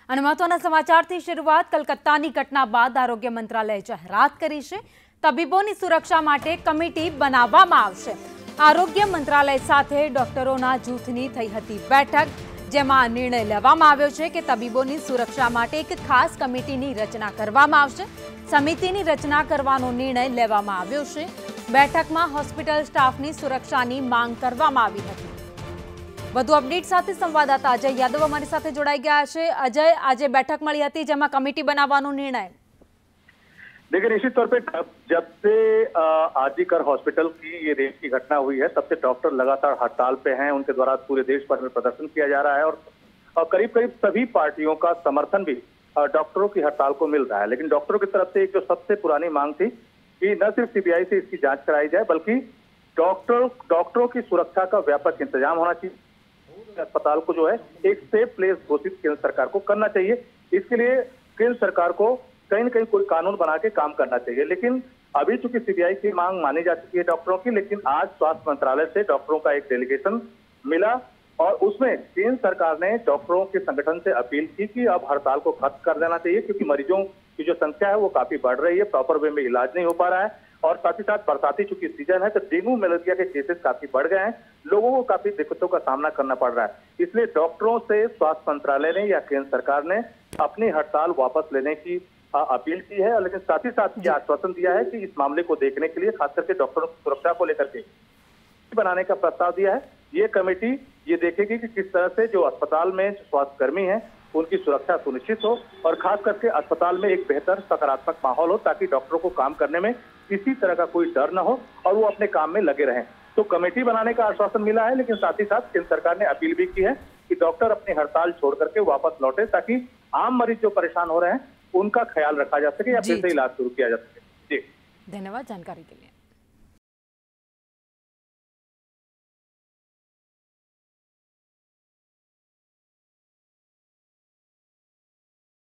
અને મહત્વના સમાચારથી શરૂઆત કલકત્તાની ઘટના બાદ આરોગ્ય મંત્રાલયે જાહેરાત કરી છે તબીબોની સુરક્ષા માટે કમિટી બનાવવામાં આવશે। આરોગ્ય મંત્રાલય સાથે ડોક્ટરોના જૂથની થઈ હતી બેઠક, જેમાં નિર્ણય લેવામાં આવ્યો છે કે તબીબોની સુરક્ષા માટે એક ખાસ કમિટીની રચના કરવામાં આવશે। સમિતિની રચના કરવાનો નિર્ણય લેવામાં આવ્યો છે। બેઠકમાં હોસ્પિટલ સ્ટાફની સુરક્ષાની માંગ કરવામાં આવી હતી। વધુ અપડેટ સાથે संवाददाता अजय यादव हमारी साथ जोड़ाई गया है। अजय, आज बैठक मળી હતી જેમાં કમિટી બનાવવાનો निर्णय। देखिए, निश्चित तौर पे जब से आरजीकर हॉस्पिटल की ये रेप की घटना हुई है, तब से डॉक्टर लगातार हड़ताल पे हैं। उनके द्वारा पूरे देश भर में प्रदर्शन किया जा रहा है और करीब करीब सभी पार्टियों का समर्थन भी डॉक्टरों की हड़ताल को मिल रहा है। लेकिन डॉक्टरों की तरफ से एक जो सबसे पुरानी मांग थी कि न सिर्फ सीबीआई से इसकी जांच कराई जाए, बल्कि डॉक्टरों की सुरक्षा का व्यापक इंतजाम होना चाहिए। अस्पताल को जो है एक सेफ प्लेस घोषित केंद्र सरकार को करना चाहिए। इसके लिए केंद्र सरकार को कहीं न कहीं कोई कानून बना के काम करना चाहिए। लेकिन अभी चूंकि सीबीआई की मांग मानी जा चुकी है डॉक्टरों की, लेकिन आज स्वास्थ्य मंत्रालय से डॉक्टरों का एक डेलीगेशन मिला और उसमें केंद्र सरकार ने डॉक्टरों के संगठन से अपील की कि अब हड़ताल को खत्म कर देना चाहिए, क्योंकि मरीजों की जो संख्या है वो काफी बढ़ रही है, प्रॉपर वे में इलाज नहीं हो पा रहा है और साथ ही साथ बरसाती चूंकि सीजन है तो डेंगू मलेरिया के केसेस काफी बढ़ गए हैं। लोगों को काफी दिक्कतों का सामना करना पड़ रहा है। इसलिए डॉक्टरों से स्वास्थ्य मंत्रालय ने या केंद्र सरकार ने अपनी हड़ताल वापस लेने की अपील की है, लेकिन साथ ही साथ ये आश्वासन दिया है कि इस मामले को देखने के लिए खास करके डॉक्टरों की सुरक्षा को लेकर के बनाने का प्रस्ताव दिया है। ये कमेटी ये देखेगी कि किस तरह से जो अस्पताल में स्वास्थ्यकर्मी हैं उनकी सुरक्षा सुनिश्चित हो और खास करके अस्पताल में एक बेहतर सकारात्मक माहौल हो, ताकि डॉक्टरों को काम करने में किसी तरह का कोई डर न हो और वो अपने काम में लगे रहें। तो कमेटी बनाने का आश्वासन मिला है, लेकिन साथ ही साथ केंद्र सरकार ने अपील भी की है कि डॉक्टर अपनी हड़ताल छोड़ करके वापस लौटे, ताकि आम मरीज जो परेशान हो रहे हैं उनका ख्याल रखा जा सके या फिर से इलाज शुरू किया जा सके। जी, धन्यवाद जानकारी के लिए।